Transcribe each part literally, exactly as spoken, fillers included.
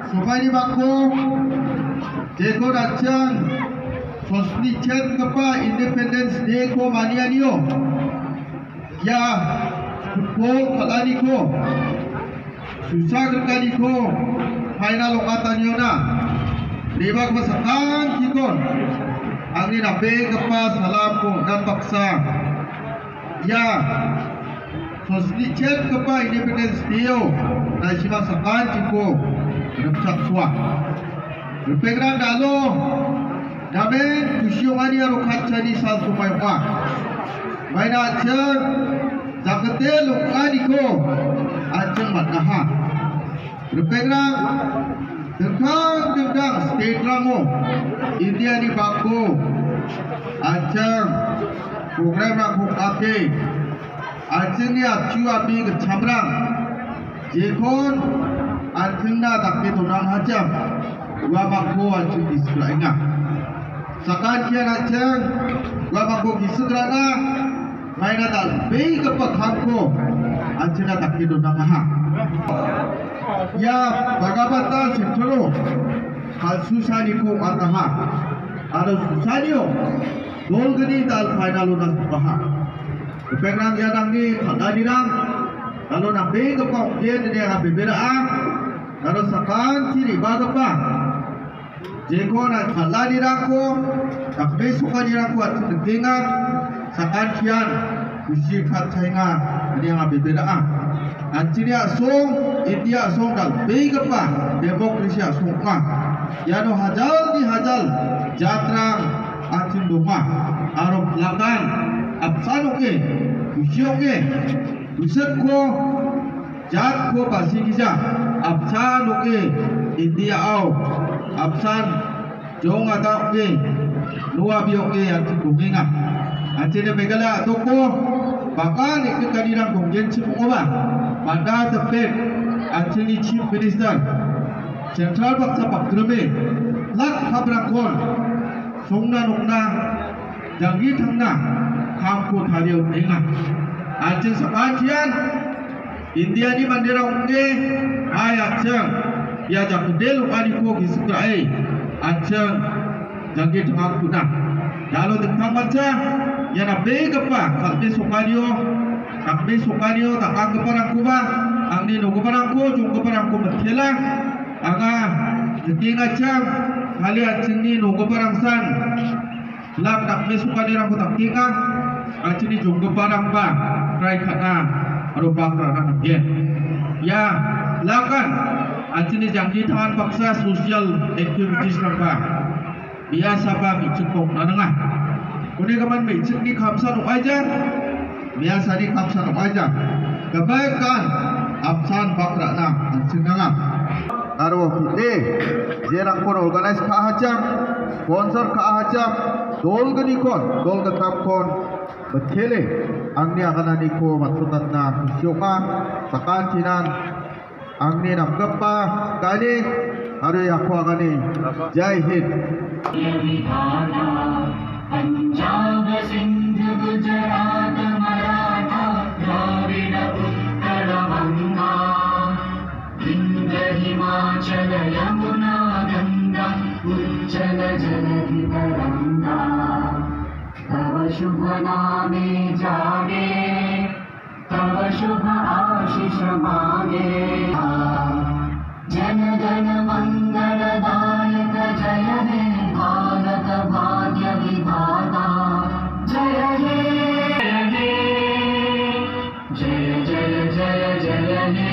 Supaya baku Jeko Racang Sosni Chet Kepa Independence Day ko mania niyo Ya Football kalani ko Susah kali ko Final lokatan niyo na Libag masakan kikon Ang ninabe kepa salam ko dan paksa Ya Sosni Chet Kepa Independence Day na siya sakan kiko Repsak suah Berpegang dalo Namen kusyongani aro kacani sal sumai wa Maina aceng Zakete lukani ko Aceng matnaha Berpegang Dengkang-dengkang state ramo India ni bako Aceng Program aku ake Aceng ni acu api ke camrang Jekon Aceng na takde tunang hajam Gua bako aceng di sebelah ingat Sakan kian aceng Gua bako di segerana Maina tak baik kepekham ko Aceng na takde tunang hajam Ya bagabata sentro Hal susani ko antaha Ada susani yo Gol geni dal final unas baha Kepenang yadang ni Kadirang Kalau nak baik kepok dia dia ngabe beraan Kalau sakan ciri bagapa Jeko nak kalah dirangko Tak besuka dirangko Atau dengar Sakan kian Kusi kat sainga Dia ngabe beraan Ancini asong India asong dal baik apa Demokrasi asong mah Yano hajal di hajal Jatrang Ancin doma Arab lakan Absan oke Kusi oke Usat ko Jat ko pasi kisah Absan oke India au Absan Jong atau oke Luar bi oke Ancin bunga Ancin megala toko Bahkan ikut kadirang gonggen cipung oba Pada tepet Ancini Chief Minister Central Baksa Pakdrame Lak Habrakon Songna Nokna Jangi Thangna Kamko Thariyo Enga Ancin Sakantian India ni Mandira Unge Hai Ancin Ya Jakudel Ukaniko Gisukrai Ancin Jangi Thangna Kuna Lalu tentang baca Ya nabe kepa Kalbe Sokanyo Kalbe Sokanyo Tak ang keparang kuba Ang ni no keparang ko Jung keparang ko Matkela Aga Jeting acam Kali acing ni no keparang san Lak tak be Sokanyo Rangko tak tinga Acing ni jung keparang ba Krai kata Arubak rana Gen Ya Lakan Acing ni jangki tangan paksa Social activities Rangka Biasa ba Bicukong nanengah Kuni kaman bicuk ni kamsan upajar Biasa ni kamsan upajar Kebaikan Absan bakrakna Ancing nangam Arwah putih Jerang pun organize kahajam Sponsor kahajam Dol genikon Dol getamkon Betkele Angni akan aniko Matsutat na Kusyoma Sakan cinan Angni nam gepa Kali Haru yakwa agani Jai Hind Punjab सिंध गुजरात मराठा द्राविड उत्कल गंगा इंद्र हिमाचल यमुना गंगा उज्जल जलधि तरंगा तव शुभ नामे जागे तव शुभ आशीष मांगे जन गण मंगल दायक जय हे भारत भाग्य विधाता जय हे जय जय जय जय हे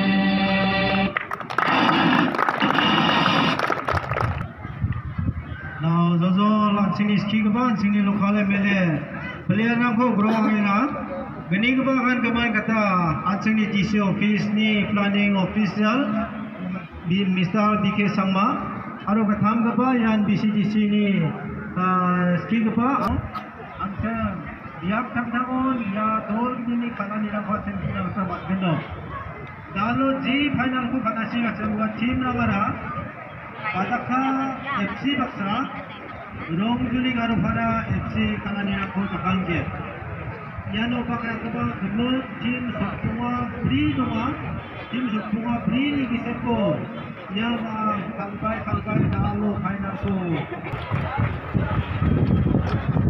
Now zozo lang sini ski kapan sini lokal mele player na ko growing ina gani kapan kaman kata acing ni T C office ni planning official B Mister B K Sangma aro katham kapa yan B C D C ni ski kapa anta biak thang-thangon ya dol ni kana ni na khasen ni na sa bendo dalo ji final ko kana si acing wa team na mara Padaka F C Baksa Rongjuli Garufara F C Kananina Kota Kangke Yano Bakra Kaba Kemut Tim Sukpunga Pri Duma Tim Sukpunga Pri Ligisepo yang kalbai kalbai dalu kainarku